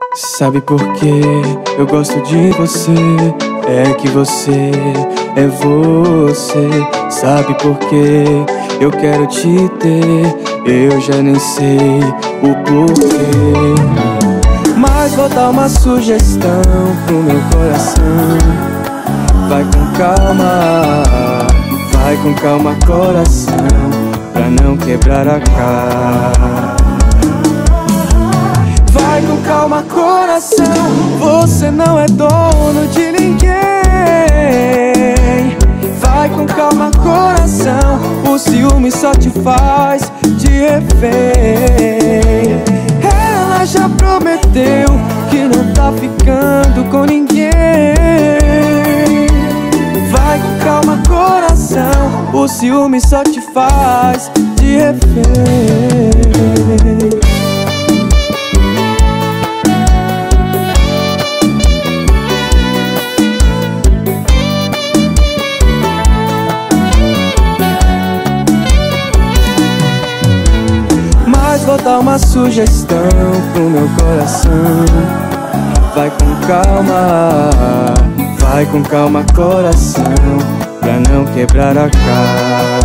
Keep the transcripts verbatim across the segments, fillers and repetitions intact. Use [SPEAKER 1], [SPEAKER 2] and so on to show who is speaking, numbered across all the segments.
[SPEAKER 1] Sabe por que eu gosto de você? É que você é você. Sabe por que eu quero te ter? Eu já nem sei o porquê, mas vou dar uma sugestão pro meu coração. Vai com calma, vai com calma, coração, pra não quebrar a cara. Vai com calma, coração, você não é dono de ninguém. Vai com calma, coração, o ciúme só te faz de refém. Ela já prometeu que não tá ficando com ninguém. Vai com calma, coração, o ciúme só te faz de refém. Vou dar uma sugestão pro meu coração. Vai com calma, vai com calma, coração, pra não quebrar a cara.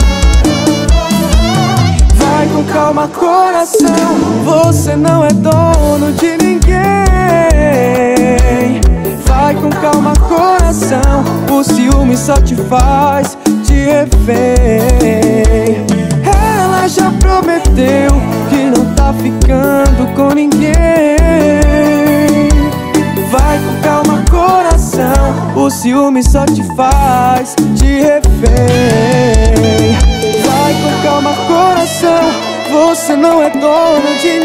[SPEAKER 1] Vai com calma, coração, você não é dono de ninguém. Vai com calma, coração, o ciúme só te faz de refém. Ela já prometeu que não tá ficando com ninguém. Vai com calma, coração, o ciúme só te faz de refém. Vai com calma, coração, você não é dono de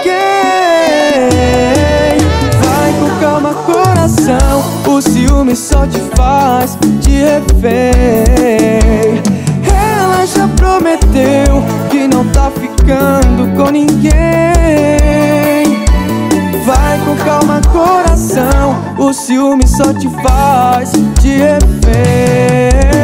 [SPEAKER 1] ninguém. Vai com calma, coração, o ciúme só te faz de refém. Ela já prometeu que não tá ficando com ninguém. Vai com calma, coração, o ciúme só te faz de refém.